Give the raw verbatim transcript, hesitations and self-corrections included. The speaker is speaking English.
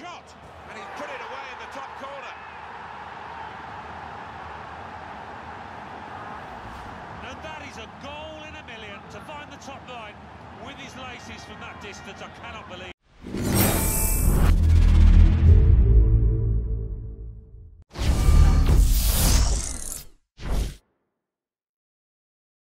shot, and he's put it away in the top corner. And that is a goal in a million. To find the top line with his laces from that distance, I cannot believe